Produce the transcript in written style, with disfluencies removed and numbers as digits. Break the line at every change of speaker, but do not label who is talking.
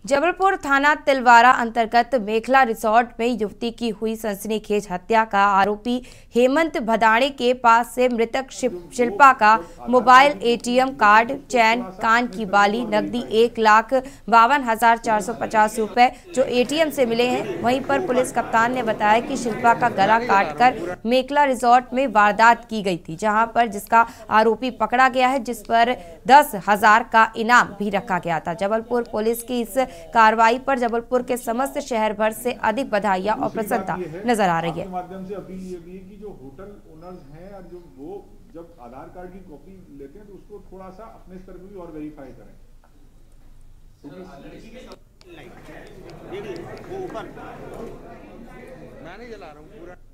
जबलपुर थाना तिलवारा अंतर्गत मेखला रिसोर्ट में युवती की हुई सनसनीखेज हत्या का आरोपी हेमंत भदाणे के पास से मृतक शिल्पा का मोबाइल, एटीएम कार्ड, चैन, कान की बाली, नकदी 1,52,450 रुपए जो एटीएम से मिले हैं। वहीं पर पुलिस कप्तान ने बताया कि शिल्पा का गला काटकर मेखला रिसोर्ट में वारदात की गई थी, जहां पर जिसका आरोपी पकड़ा गया है, जिस पर 10,000 का इनाम भी रखा गया था। जबलपुर पुलिस की इस कार्रवाई पर जबलपुर के समस्त शहर भर से अधिक बधाइयां और प्रसन्नता नजर आ रही है।
माध्यम से अपील ये भी है कि जो होटल ओनर्स हैं और जो वो जब आधार कार्ड की कॉपी लेते हैं तो उसको थोड़ा सा अपने स्तर पर भी और वेरीफाई करें।
वो ऊपर मैं नहीं जला रहा हूँ पूरा।